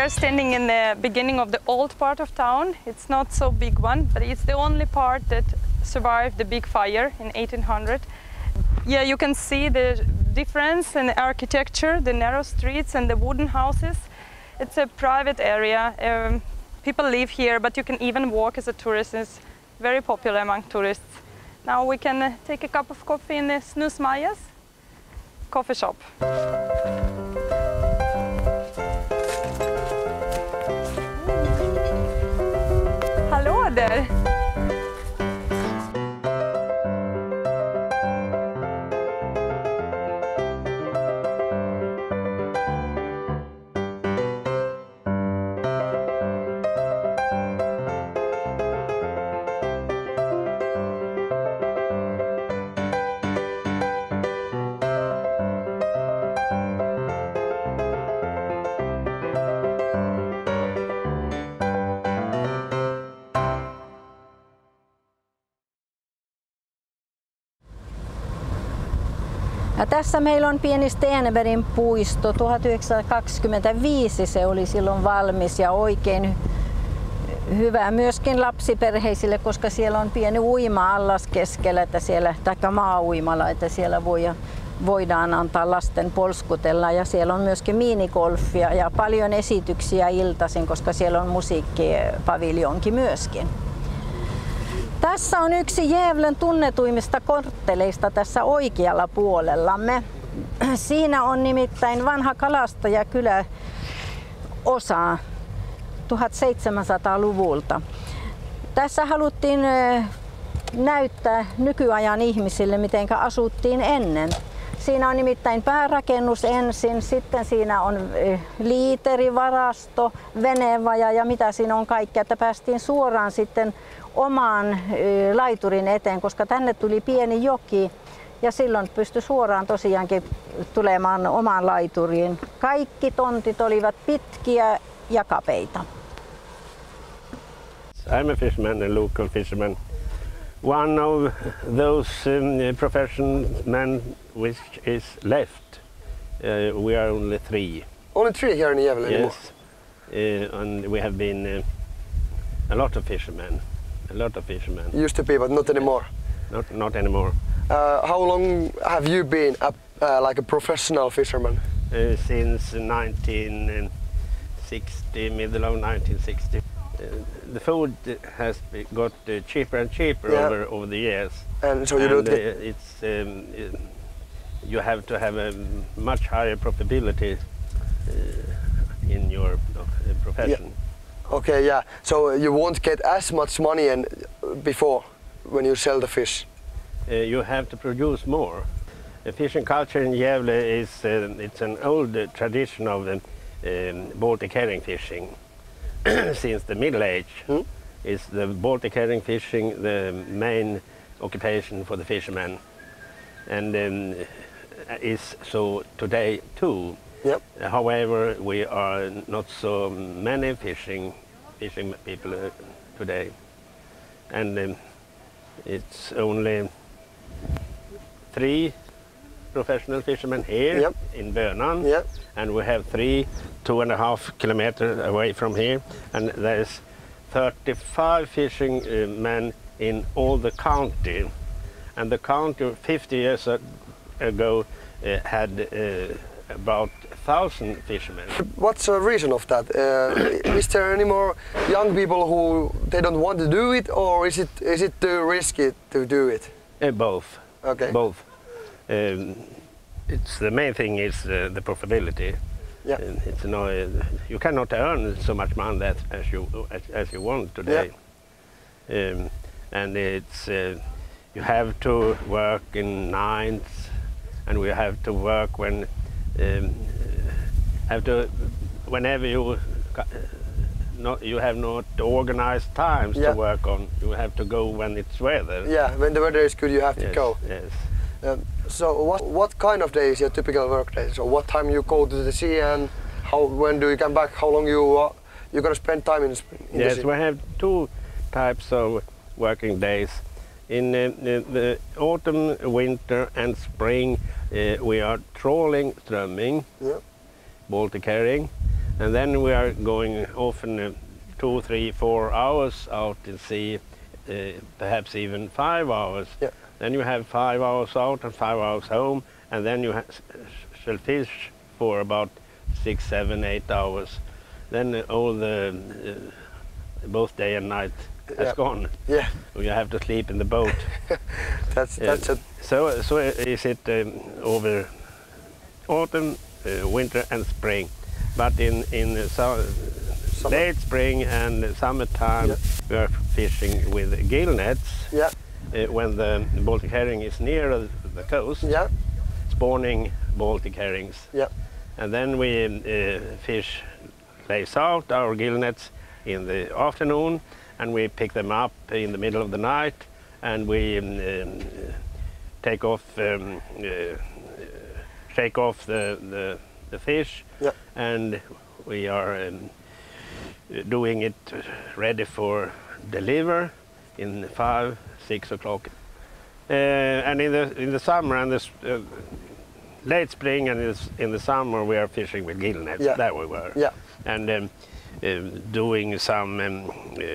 are standing in the beginning of the old part of town. It's not so big one, but it's the only part that survived the big fire in 1800. Yeah, you can see the difference in the architecture, the narrow streets and the wooden houses. It's a private area. People live here, but you can even walk as a tourist. It's very popular among tourists. Now we can take a cup of coffee in the Snus Majas coffee shop. Hallå där! Ja tässä meillä on pieni Stenbergin puisto. 1925 se oli silloin valmis ja oikein hyvä myöskin lapsiperheisille, koska siellä on pieni uima-allas keskellä, että siellä, taikka maa-uimala, että siellä voidaan antaa lasten polskutella. Ja siellä on myöskin minigolfia ja paljon esityksiä iltaisin, koska siellä on musiikkipaviljonki myöskin. Tässä on yksi Gävlen tunnetuimmista kortteleista tässä oikealla puolellamme. Siinä on nimittäin vanha kalastajakylä osa 1700-luvulta. Tässä haluttiin näyttää nykyajan ihmisille, miten asuttiin ennen. Siinä on nimittäin päärakennus ensin, sitten siinä on liiterivarasto, venevaja ja mitä siinä on kaikkea, että päästiin suoraan sitten omaan laiturin eteen, koska tänne tuli pieni joki ja silloin pystyi suoraan tosiaankin tulemaan omaan laituriin. Kaikki tontit olivat pitkiä ja kapeita. I'm a fisherman, a local fisherman. One of those professional which is left. We are only three. Only three here in Gävle anymore? Yes, and we have been a lot of fishermen. A lot of fishermen. Used to be, but not anymore? Not anymore. How long have you been like a professional fisherman? Since 1960, middle of 1960. The food has got cheaper and cheaper over the years. And so you don't get... you have to have a much higher profitability in your profession. Yeah. Okay, yeah. So you won't get as much money before when you sell the fish? You have to produce more. The fishing culture in Gävle is it's an old tradition of Baltic herring fishing. Since the Middle Age is the Baltic herring fishing the main occupation for the fishermen, and is so today too. Yep. However, we are not so many fishing people today, and it's only 3 professional fishermen here in Bönan, and we have 2.5 kilometers away from here, and there's 35 fishing men in all the county, and the county 50 years ago had about 1,000 fishermen. What's the reason of that? Is there any more young people who they don't want to do it, or is it too risky to do it? Both. Okay. Both. It's the main thing is the profitability. Yeah. It's no, you cannot earn so much money that as you want today. Yeah. And it's you have to work in nights, and we have to work when whenever you you have not organized times to work on. You have to go when it's weather. Yeah, when the weather is good, you have to go. Yes. So what kind of day is your typical work day? So what time you go to the sea, and when do you come back? How long you're gonna spend time in the sea? Yes, we have 2 types of working days. In the autumn, winter and spring we are trawling strömming, Baltic herring, And then we are going often 2, 3, 4 hours out in sea, perhaps even 5 hours. Yeah. Then you have 5 hours out and 5 hours home, and then you shall fish for about 6, 7, 8 hours. Then all the both day and night has gone. Yeah. You have to sleep in the boat. That's it. So is it over autumn, winter and spring. But in late spring and summertime we are fishing with gill nets. Yeah. When the Baltic herring is near the coast, Yeah. spawning Baltic herrings. Yeah. And then we fish, lace out our gill nets in the afternoon, and we pick them up in the middle of the night, and we take off, shake off the fish, and we are doing it ready for deliver in 5, 6 o'clock. And in the summer and this late spring and in the summer we are fishing with gill nets. Yeah. There we were. Yeah. And doing some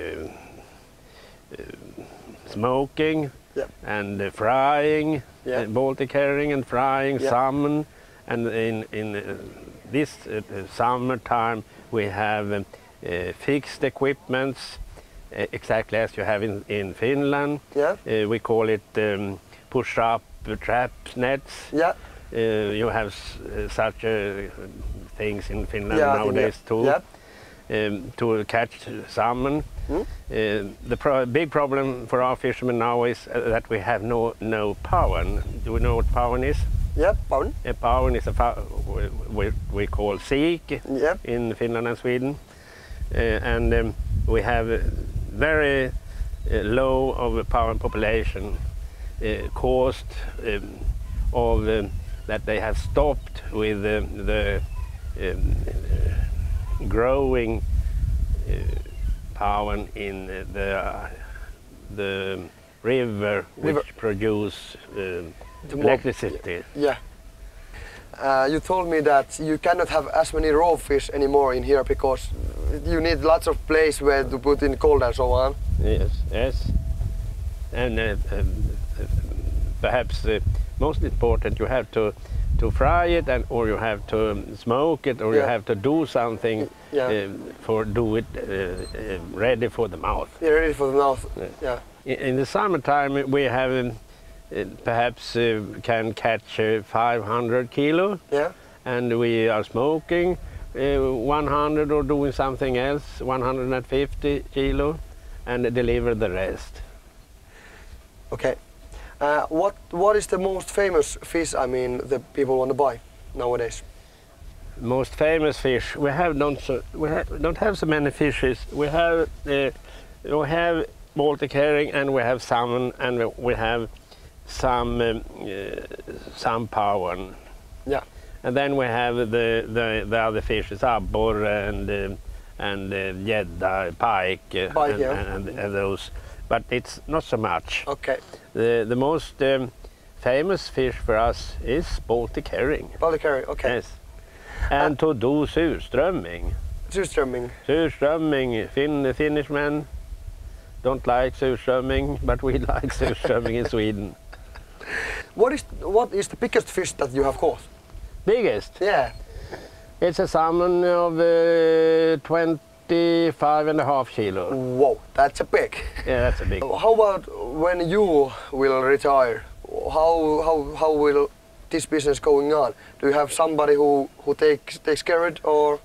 smoking and frying Baltic herring and frying salmon. And in this summertime we have fixed equipments exactly as you have in Finland. Yeah. We call it push-up trap nets. Yeah. You have such things in Finland nowadays too. Yeah. To catch salmon. The big problem for our fishermen now is that we have no powen. Do we know what powen is? Yeah, powen. A powen is we call sik in Finland and Sweden. And we have very low of powen population caused of that they have stopped with the growing powen in the river which produce electricity. Yeah. You told me that you cannot have as many raw fish anymore in here because you need lots of place where to put in cold and so on. Yes, yes. And perhaps most important, you have to fry it, or you have to smoke it, or you have to do something do it ready for the mouth. Yeah, ready for the mouth. Yeah. In the summertime, we have perhaps can catch 500 kilo. Yeah. And we are smoking 100 or doing something else, 150 kilo, and deliver the rest. Okay. What is the most famous fish? I mean, the people want to buy nowadays. Most famous fish we don't have so many fishes. We have Baltic herring, and we have salmon, and we have some powen. Yeah. And then we have the other fishes, abborre and gädda, pike, and those. But it's not so much. Okay. The most famous fish for us is Baltic herring. Baltic herring, okay. Yes. And to do surströmming. Surströmming. Surströmming. Finnish men don't like surströmming, but we like surströmming in Sweden. What is the biggest fish that you have caught? Biggest? Yeah. It's a salmon of 25.5 kilo. Whoa, that's a big. Yeah, that's a big. How about when you will retire? How will this business going on? Do you have somebody who takes care of it, or?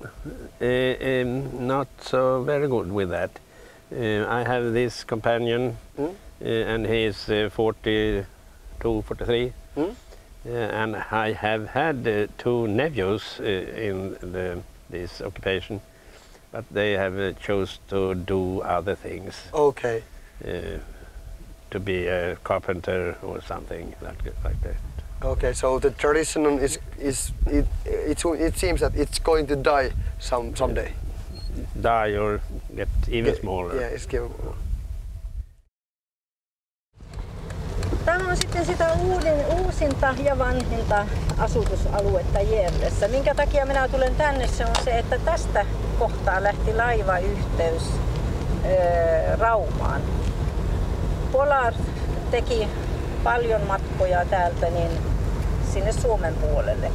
Not so very good with that. I have this companion, and he is 42, 43. And I have had 2 nephews in this occupation, but they have chose to do other things. Okay. To be a carpenter or something like that. Okay, so the tradition it seems that it's going to die someday. Die or get even smaller. Yeah, it's getting. Tämä on sitten sitä uusinta ja vanhinta asutusaluetta Gävlessä. Minkä takia minä tulen tänne, se on se, että tästä kohtaa lähti laivayhteys Raumaan. Polar teki paljon matkoja täältä niin sinne Suomen puolelle.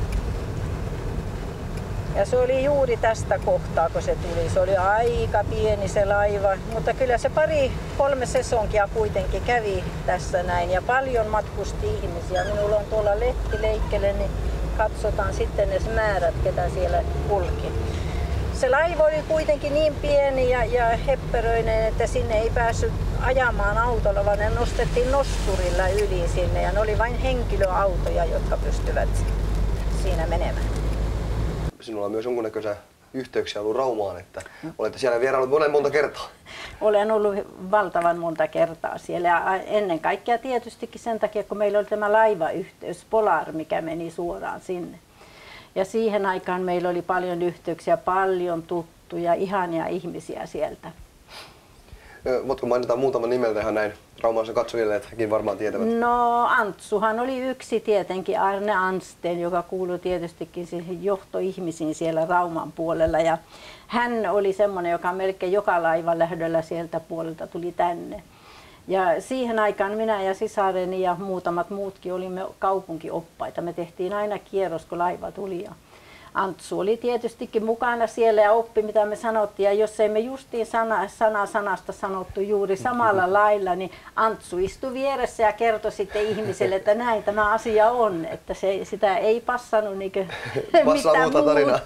Ja se oli juuri tästä kohtaa, kun se tuli. Se oli aika pieni se laiva, mutta kyllä se 2-3 sesonkia kuitenkin kävi tässä näin. Ja paljon matkusti ihmisiä. Minulla on tuolla lehtileikkele, niin katsotaan sitten ne määrät, ketä siellä kulki. Se laiva oli kuitenkin niin pieni ja hepperöinen, että sinne ei päässyt ajamaan autolla, vaan ne nostettiin nosturilla yli sinne. Ja ne oli vain henkilöautoja, jotka pystyvät siinä menemään. Sinulla on myös jonkunnäköisiä yhteyksiä ollut Raumaan, että olette siellä vieraillut monta kertaa. Olen ollut valtavan monta kertaa siellä ja ennen kaikkea tietystikin sen takia, kun meillä oli tämä laivayhteys Polar, mikä meni suoraan sinne. Ja siihen aikaan meillä oli paljon yhteyksiä, paljon tuttuja, ihania ihmisiä sieltä. Voitko mainita muutaman nimeltä ihan näin raumalaisen katsojille, että hekin varmaan tietävät? No Antsuhan oli yksi tietenkin, Arne Ansten, joka kuului tietystikin siihen johtoihmisiin siellä Rauman puolella. Ja hän oli semmoinen, joka melkein joka laivan lähdöllä sieltä puolelta tuli tänne. Ja siihen aikaan minä ja sisareni ja muutamat muutkin olimme kaupunkioppaita. Me tehtiin aina kierros, kun laiva tuli. Ja Antsu oli tietystikin mukana siellä ja oppi, mitä me sanottiin. Ja jos ei me justiin sanasta sanottu juuri samalla lailla, niin Antsu istui vieressä ja kertoi sitten ihmiselle, että näin tämä asia on. Että sitä ei passannut mitään muuta.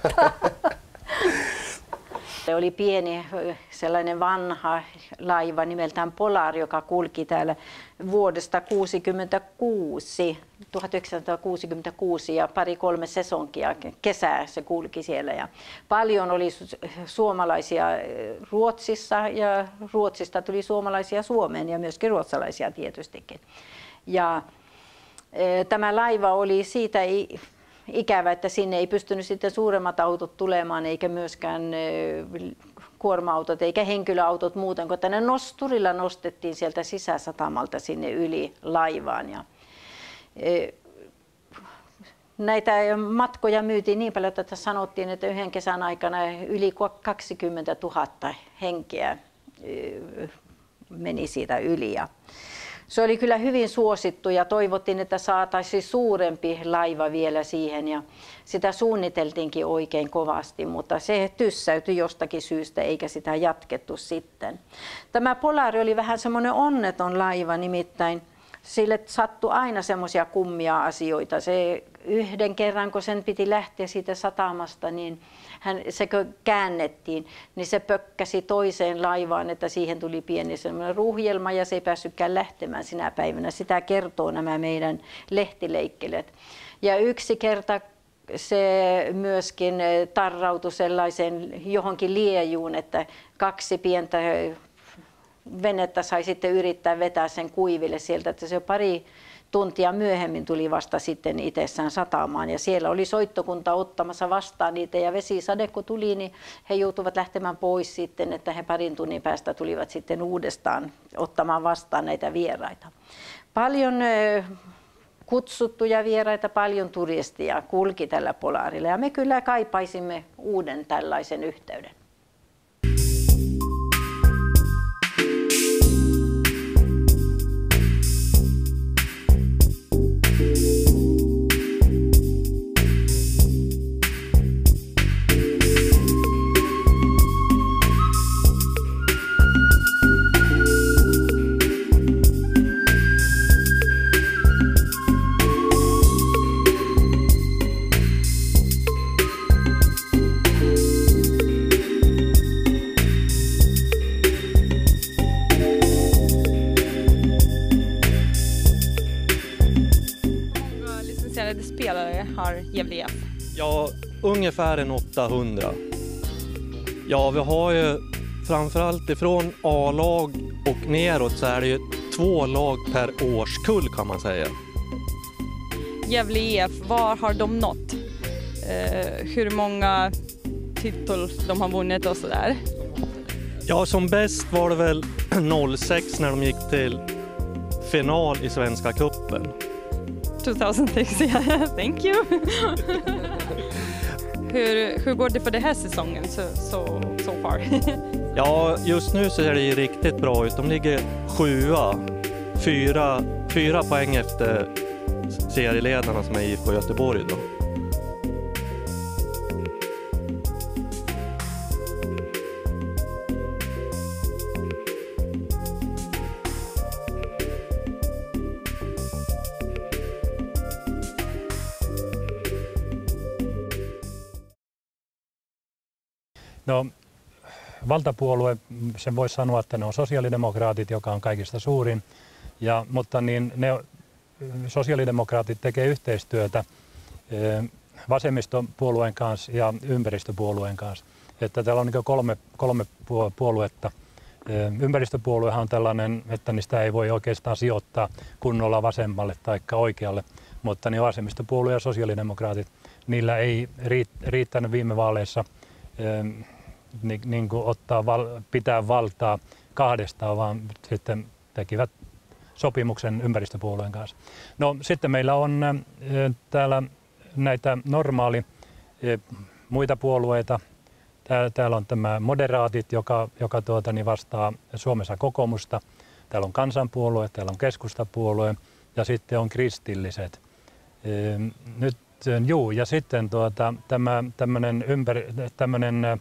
Se oli pieni sellainen vanha laiva nimeltään Polar, joka kulki täällä vuodesta 1966 ja 2-3 sesonkia kesää se kulki siellä. Ja paljon oli suomalaisia Ruotsissa ja Ruotsista tuli suomalaisia Suomeen ja myöskin ruotsalaisia tietystikin. Ja tämä laiva oli siitä ikävä, että sinne ei pystynyt sitten suuremmat autot tulemaan, eikä myöskään kuorma-autot eikä henkilöautot muuten, kun tänne nosturilla nostettiin sieltä sisäsatamalta sinne yli laivaan. Ja näitä matkoja myytiin niin paljon, että sanottiin, että yhden kesän aikana yli 20 000 henkeä meni siitä yli. Ja se oli kyllä hyvin suosittu ja toivottiin, että saataisiin suurempi laiva vielä siihen ja sitä suunniteltiinkin oikein kovasti, mutta se tyssäytyi jostakin syystä eikä sitä jatkettu sitten. Tämä Polari oli vähän semmoinen onneton laiva, nimittäin sille sattui aina semmoisia kummia asioita. Se yhden kerran, kun sen piti lähteä siitä satamasta, niin se käännettiin, niin se pökkäsi toiseen laivaan, että siihen tuli pieni semmoinen ruhjelma ja se ei päässytkään lähtemään sinä päivänä. Sitä kertoo nämä meidän lehtileikkelet. Ja yksi kerta se myöskin tarrautui sellaiseen johonkin liejuun, että 2 pientä venettä sai sitten yrittää vetää sen kuiville sieltä, että se 2 tuntia myöhemmin tuli vasta sitten itsessään satamaan ja siellä oli soittokunta ottamassa vastaan niitä ja vesisade kun tuli, niin he joutuivat lähtemään pois sitten, että he 2 tunnin päästä tulivat sitten uudestaan ottamaan vastaan näitä vieraita. Paljon kutsuttuja vieraita, paljon turistia kulki tällä Polarilla ja me kyllä kaipaisimme uuden tällaisen yhteyden. Gävle IF? Ja, ungefär en 800. Ja, vi har ju framförallt ifrån A-lag och neråt så är det ju 2 lag per årskull kan man säga. Gävle IF, var har de nått? Hur många titlar de har vunnit och sådär? Ja, som bäst var det väl 06 när de gick till final i Svenska cupen. 2006, yeah. Thank you. Hur går det för den här säsongen so far? Ja, just nu ser det riktigt bra ut. De ligger 7, 4 poäng efter serieledarna som är IFK Göteborg då. No, valtapuolue, sen voisi sanoa, että ne on sosiaalidemokraatit, joka on kaikista suurin, mutta niin ne sosiaalidemokraatit tekee yhteistyötä vasemmistopuolueen kanssa ja ympäristöpuolueen kanssa. Että täällä on niin kolme puoluetta. Ympäristöpuoluehan on tällainen, että niistä ei voi oikeastaan sijoittaa kunnolla vasemmalle tai oikealle, mutta niin vasemmistopuolue ja sosiaalidemokraatit, niillä ei riittänyt viime vaaleissa niin kuin pitää valtaa kahdestaan, vaan sitten tekivät sopimuksen ympäristöpuolueen kanssa. No sitten meillä on täällä näitä muita puolueita. Täällä on tämä Moderaatit, joka vastaa Suomessa kokoomusta. Täällä on Kansanpuolue, täällä on Keskustapuolue ja sitten on kristilliset. Ja sitten tämmöinen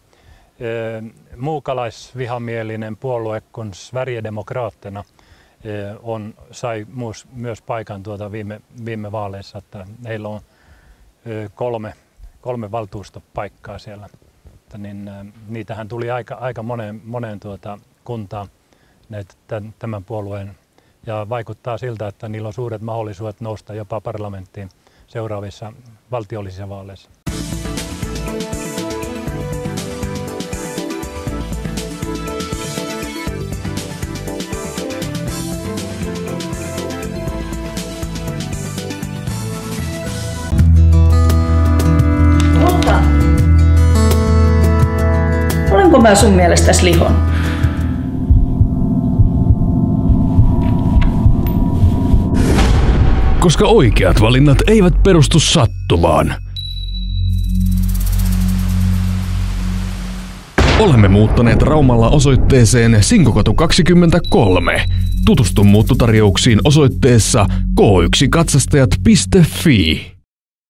muukalaisvihamielinen puolue kuin Sverigedemokraterna sai myös paikan viime vaaleissa, että heillä on kolme valtuustopaikkaa siellä. Niin, niitähän tuli aika moneen kuntaan tämän puolueen ja vaikuttaa siltä, että niillä on suuret mahdollisuudet nousta jopa parlamenttiin seuraavissa valtiollisissa vaaleissa. Mutta olenko mä sun mielestäsi lihon? Koska oikeat valinnat eivät perustu sattumaan. Olemme muuttaneet Raumalla osoitteeseen Sinkokatu 23. Tutustu muuttotarjouksiin osoitteessa k1katsastajat.fi.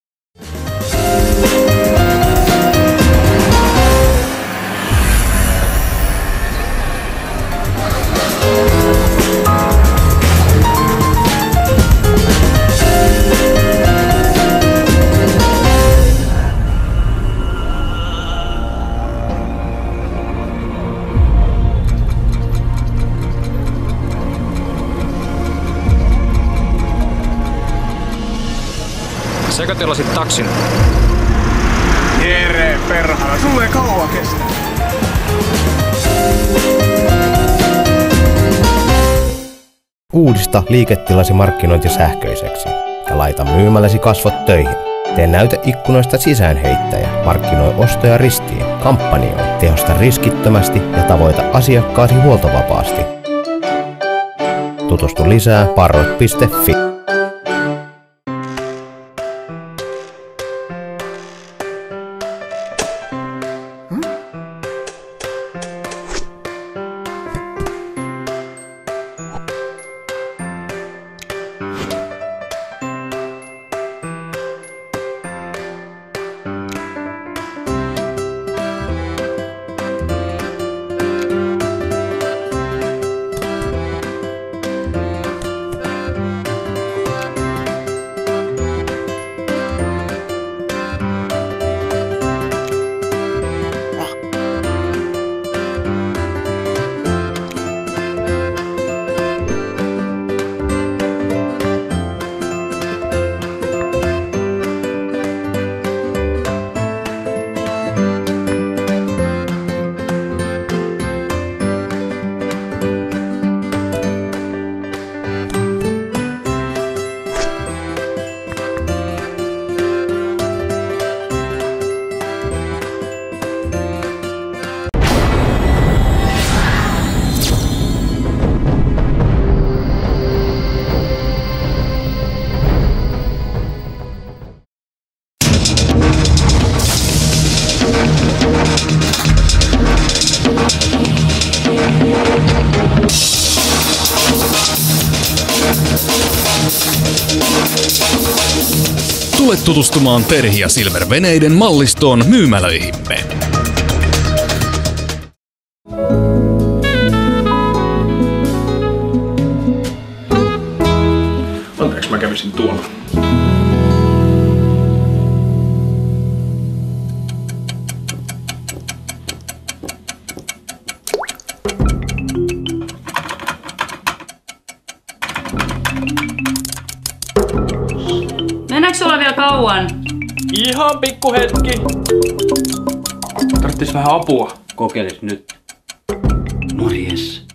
Sekö tilasit taksin? Jere, perhana, sulle ei kauan kestä. Uudista liiketilasi markkinointi sähköiseksi ja laita myymäläsi kasvot töihin. Tee näyteikkunoista sisäänheittäjä, markkinoi ostoja ristiin, kampanjoi, tehosta riskittömästi ja tavoita asiakkaasi huoltovapaasti. Tutustu lisää parrot.fi. Tule tutustumaan Terhi ja Silver-veneiden mallistoon myymälöihimme. Anteeksi, mä kävisin tuolla. Mennäänkö sulla vielä kauan? Ihan pikku hetki. Tarvitsis vähän apua. Kokeiles nyt. Morjes.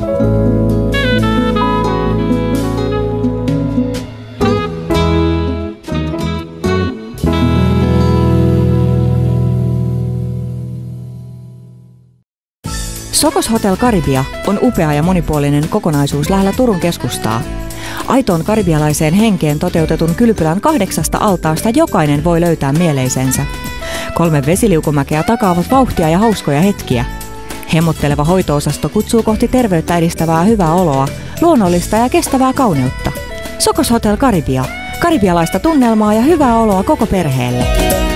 Sokos Hotel Karibia on upea ja monipuolinen kokonaisuus lähellä Turun keskustaa. Aitoon karibialaiseen henkeen toteutetun kylpylän 8 altaasta jokainen voi löytää mieleisensä. 3 vesiliukumäkeä takaavat vauhtia ja hauskoja hetkiä. Hemmotteleva hoito-osasto kutsuu kohti terveyttä edistävää hyvää oloa, luonnollista ja kestävää kauneutta. Sokos Hotel Karibia. Karibialaista tunnelmaa ja hyvää oloa koko perheelle.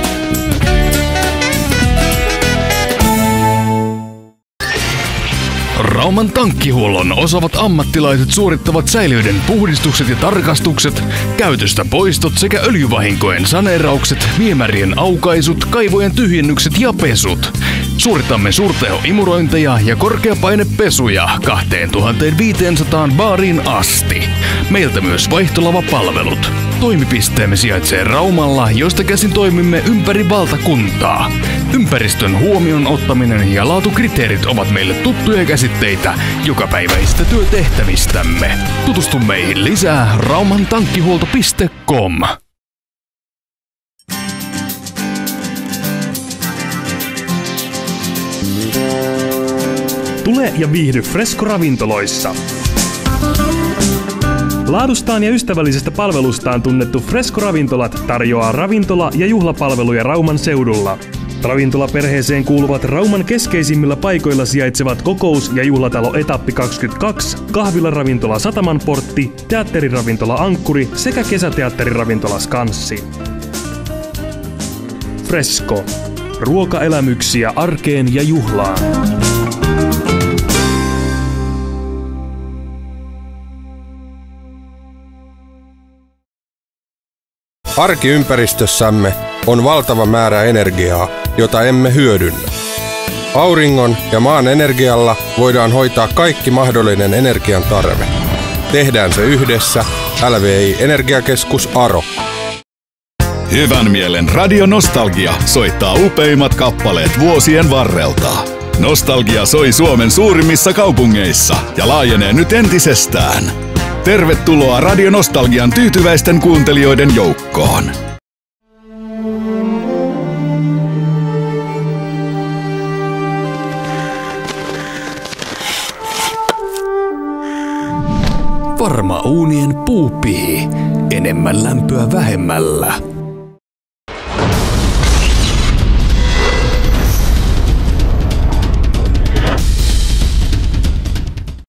Rauman tankkihuollon osaavat ammattilaiset suorittavat säiliöiden puhdistukset ja tarkastukset, käytöstä poistot sekä öljyvahinkojen saneeraukset, viemärien aukaisut, kaivojen tyhjennykset ja pesut. Suoritamme suurtehoimurointeja ja korkeapainepesuja 2500 baariin asti. Meiltä myös vaihtolavapalvelut. Toimipisteemme sijaitsee Raumalla, josta käsin toimimme ympäri valtakuntaa. Ympäristön huomioon ottaminen ja laatukriteerit ovat meille tuttuja käsitteitä jokapäiväisistä työtehtävistämme. Tutustu meihin lisää raumantankkihuolto.com. Tule ja viihdy Fresco-ravintoloissa. Laadustaan ja ystävällisestä palvelustaan tunnettu Fresco-ravintolat tarjoaa ravintola- ja juhlapalveluja Rauman seudulla. Ravintolaperheeseen kuuluvat Rauman keskeisimmillä paikoilla sijaitsevat kokous- ja juhlatalo Etappi 22, kahvilaravintola Satamanportti, teatteriravintola Ankkuri sekä kesäteatteriravintola Skanssi. Fresco. Ruokaelämyksiä arkeen ja juhlaan. Arkiympäristössämme on valtava määrä energiaa, jota emme hyödynnä. Auringon ja maan energialla voidaan hoitaa kaikki mahdollinen energian tarve. Tehdään se yhdessä. LVI Energiakeskus Aro. Hyvän mielen Radio Nostalgia soittaa upeimmat kappaleet vuosien varrelta. Nostalgia soi Suomen suurimmissa kaupungeissa ja laajenee nyt entisestään. Tervetuloa Radio Nostalgian tyytyväisten kuuntelijoiden joukkoon. Varma uunien puupihi. Enemmän lämpöä vähemmällä.